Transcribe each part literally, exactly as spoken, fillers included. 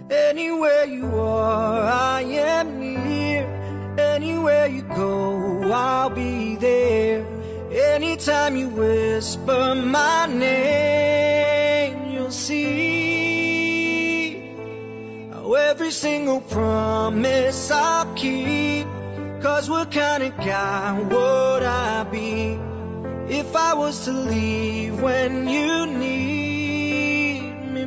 Anywhere you are, I am near. Anywhere you go, I'll be there. Anytime you whisper my name, you'll see how every single promise I'll keep. 'Cause what kind of guy would I be if I was to leave when you need me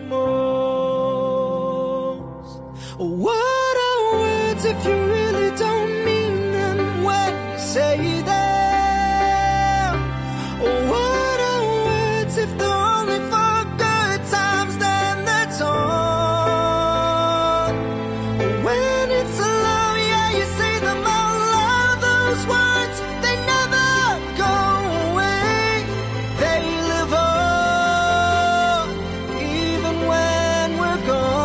most? What are words if you really don't mean them when you say them? What are words if they're only for good times, then that's all? When it's love, yeah, you say them out loud. Those words, they never go away. They live on, even when we're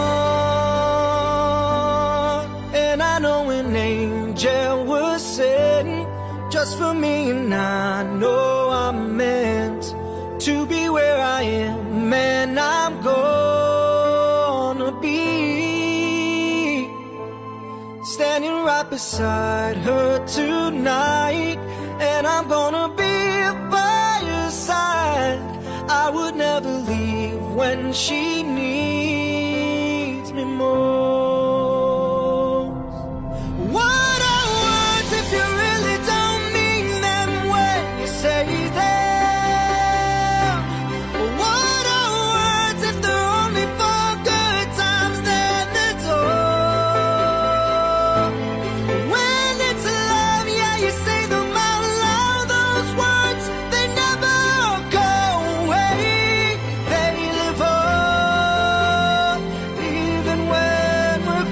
gone. And I know an angel was sent just for me, and I know I'm meant to be where I am, and I'm gonna be standing right beside her tonight, and I'm gonna be by her side. I would never leave when she needs me most. What are words if you really don't mean them when you say them? What are words if they're only for good times, then that's all? When it's love, yeah, you say them out loud. Those words, they never go away. They live on, even when we're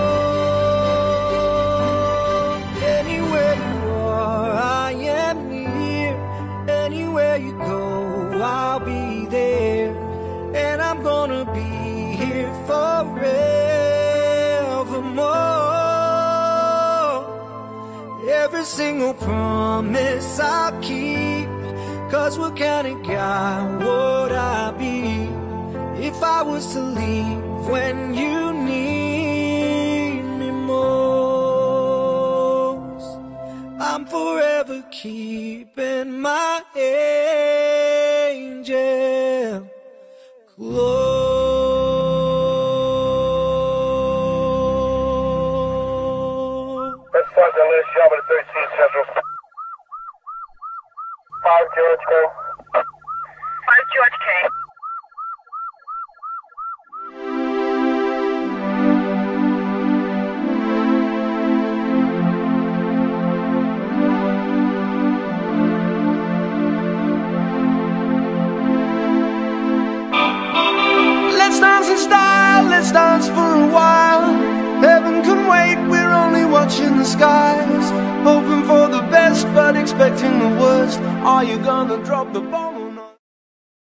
gone. Anywhere you are, I am near. Anywhere you go, I'll be there. And I'm gonna be here forevermore. Every single promise I'll keep. 'Cause what kind of guy would I be if I was to leave when you need me most? I'm forever keeping my angel close. Let's start the list, Shelby thirteen Central. five George K. five George K. Let's dance in style, let's dance for a while. Heaven can wait, we're only watching the skies. Hoping for the best, but expecting the worst. Are you gonna drop the bomb?